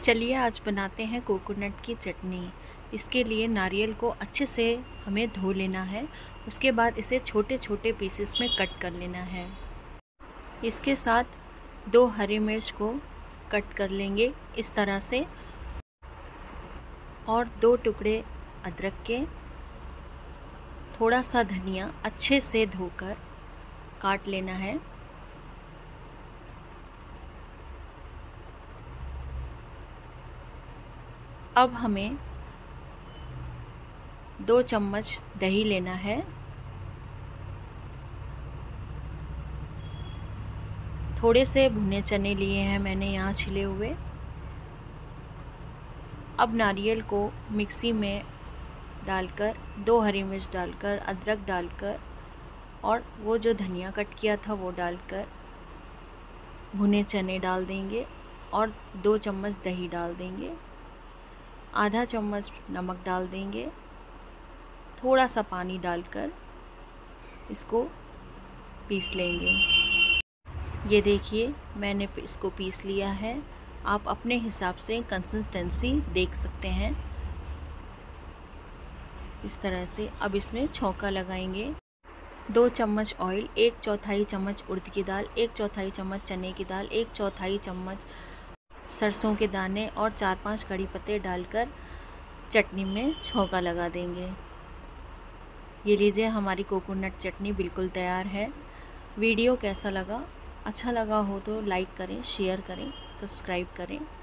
चलिए आज बनाते हैं कोकोनट की चटनी। इसके लिए नारियल को अच्छे से हमें धो लेना है। उसके बाद इसे छोटे छोटे पीसेस में कट कर लेना है। इसके साथ 2 हरी मिर्च को कट कर लेंगे इस तरह से, और 2 टुकड़े अदरक के, थोड़ा सा धनिया अच्छे से धोकर काट लेना है। अब हमें 2 चम्मच दही लेना है। थोड़े से भुने चने लिए हैं मैंने यहाँ छिले हुए। अब नारियल को मिक्सी में डालकर 2 हरी मिर्च डालकर, अदरक डालकर और वो जो धनिया कट किया था वो डालकर भुने चने डाल देंगे और 2 चम्मच दही डाल देंगे। आधा चम्मच नमक डाल देंगे। थोड़ा सा पानी डालकर इसको पीस लेंगे। ये देखिए मैंने इसको पीस लिया है। आप अपने हिसाब से कंसिस्टेंसी देख सकते हैं इस तरह से। अब इसमें छौंका लगाएंगे। 2 चम्मच ऑयल, 1/4 चम्मच उड़द की दाल, 1/4 चम्मच चने की दाल, 1/4 चम्मच सरसों के दाने और 4-5 कड़ी पत्ते डालकर चटनी में छौंका लगा देंगे। ये लीजिए हमारी कोकोनट चटनी बिल्कुल तैयार है। वीडियो कैसा लगा? अच्छा लगा हो तो लाइक करें, शेयर करें, सब्सक्राइब करें।